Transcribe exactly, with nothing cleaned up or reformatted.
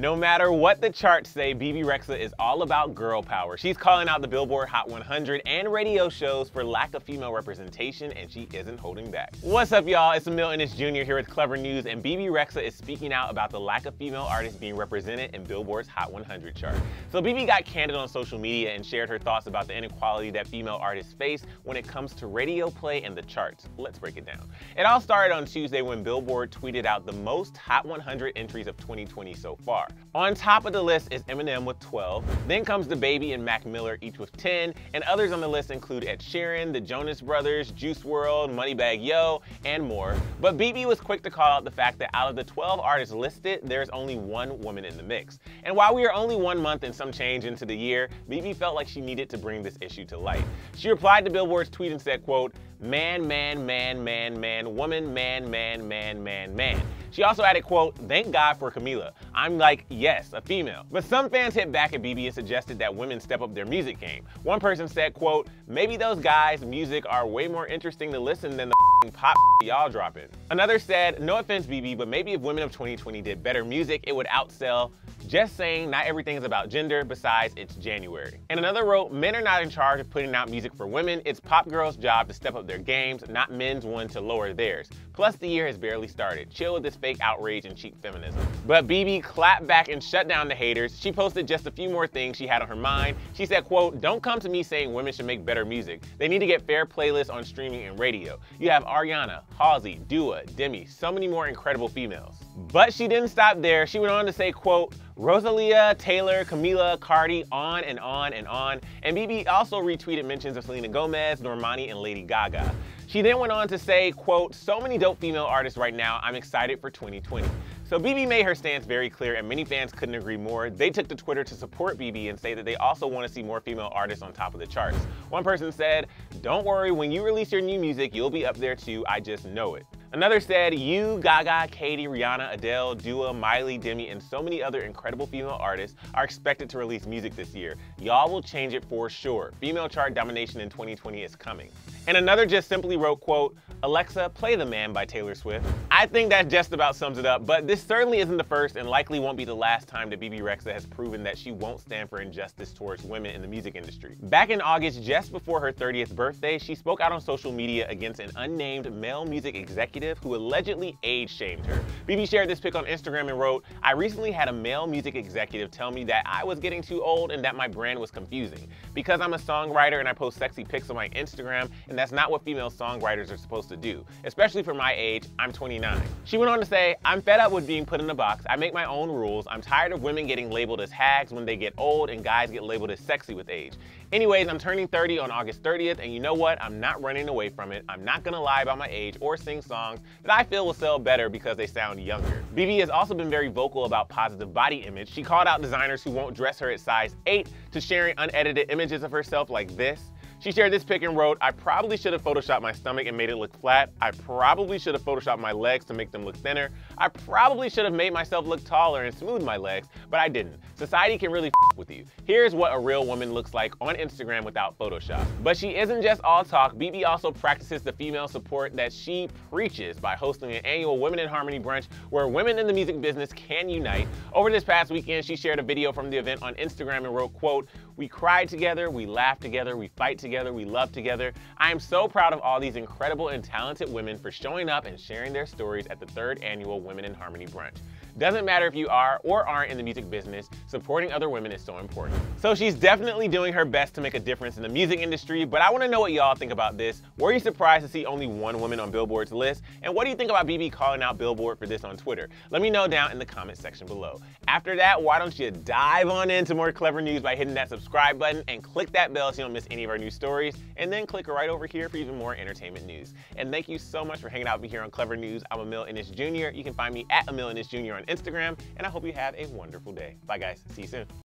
No matter what the charts say, Bebe Rexha is all about girl power. She's calling out the Billboard Hot one hundred and radio shows for lack of female representation, and she isn't holding back. What's up, y'all? It's Emil Ennis Junior here with Clevver News, and Bebe Rexha is speaking out about the lack of female artists being represented in Billboard's Hot one hundred chart. So Bebe got candid on social media and shared her thoughts about the inequality that female artists face when it comes to radio play and the charts. Let's break it down. It all started on Tuesday when Billboard tweeted out the most Hot one hundred entries of twenty twenty so far. On top of the list is Eminem with twelve, then comes DaBaby and Mac Miller each with ten, and others on the list include Ed Sheeran, the Jonas Brothers, Juice world, Moneybagg Yo, and more. But Bebe was quick to call out the fact that out of the twelve artists listed, there's only one woman in the mix. And while we are only one month and some change into the year, Bebe felt like she needed to bring this issue to light. She replied to Billboard's tweet and said, quote, "Man, man, man, man, man, woman, man, man, man, man, man." She also added, quote, "Thank God for Camila. I'm like, yes, a female." But some fans hit back at Bebe and suggested that women step up their music game. One person said, quote, "Maybe those guys' music are way more interesting to listen than the pop y'all dropping." Another said, "No offense, Bebe, but maybe if women of twenty twenty did better music, it would outsell. Just saying, not everything is about gender, besides it's January." And another wrote, "Men are not in charge of putting out music for women. It's pop girls' job to step up their games, not men's one to lower theirs. Plus, the year has barely started. Chill with this fake outrage and cheap feminism." But Bebe clapped back and shut down the haters. She posted just a few more things she had on her mind. She said, quote, "Don't come to me saying women should make better music. They need to get fair playlists on streaming and radio. You have Ariana, Halsey, Dua, Demi, so many more incredible females." But she didn't stop there. She went on to say, quote, "Rosalia, Taylor, Camila, Cardi, on and on and on." And Bebe also retweeted mentions of Selena Gomez, Normani, and Lady Gaga. She then went on to say, quote, "So many dope female artists right now, I'm excited for twenty twenty. So Bebe made her stance very clear, and many fans couldn't agree more. They took to Twitter to support Bebe and say that they also want to see more female artists on top of the charts. One person said, "Don't worry, when you release your new music, you'll be up there too, I just know it." Another said, "You, Gaga, Katy, Rihanna, Adele, Dua, Miley, Demi, and so many other incredible female artists are expected to release music this year. Y'all will change it for sure. Female chart domination in twenty twenty is coming." And another just simply wrote, quote, "Alexa, play The Man by Taylor Swift." I think that just about sums it up, but this certainly isn't the first and likely won't be the last time that Bebe Rexha has proven that she won't stand for injustice towards women in the music industry. Back in August, just before her thirtieth birthday, she spoke out on social media against an unnamed male music executive who allegedly age-shamed her. Bebe shared this pic on Instagram and wrote, "I recently had a male music executive tell me that I was getting too old and that my brand was confusing. Because I'm a songwriter and I post sexy pics on my Instagram, and that's not what female songwriters are supposed to do, especially for my age, I'm twenty-nine. She went on to say, "I'm fed up with being put in a box. I make my own rules. I'm tired of women getting labeled as hags when they get old and guys get labeled as sexy with age. Anyways, I'm turning thirty on August thirtieth, and you know what? I'm not running away from it. I'm not gonna lie about my age or sing songs that I feel will sell better because they sound younger." Bebe has also been very vocal about positive body image. She called out designers who won't dress her at size eight to sharing unedited images of herself like this. She shared this pic and wrote, "I probably should have photoshopped my stomach and made it look flat. I probably should have photoshopped my legs to make them look thinner. I probably should have made myself look taller and smoothed my legs, but I didn't. Society can really f with you. Here's what a real woman looks like on Instagram without Photoshop." But she isn't just all talk. Bebe also practices the female support that she preaches by hosting an annual Women in Harmony brunch where women in the music business can unite. Over this past weekend, she shared a video from the event on Instagram and wrote, quote, "We cried together, we laughed together, we fight together, we love together. I am so proud of all these incredible and talented women for showing up and sharing their stories at the third annual Women in Harmony brunch. Doesn't matter if you are or aren't in the music business, supporting other women is so important." So she's definitely doing her best to make a difference in the music industry, but I want to know what y'all think about this. Were you surprised to see only one woman on Billboard's list? And what do you think about Bebe calling out Billboard for this on Twitter? Let me know down in the comment section below. After that, why don't you dive on into more Clevver News by hitting that subscribe button and click that bell so you don't miss any of our new stories, and then click right over here for even more entertainment news. And thank you so much for hanging out with me here on Clevver News. I'm Emil Ennis Junior You can find me at Emil Ennis Junior on Instagram, and I hope you have a wonderful day. Bye guys, see you soon.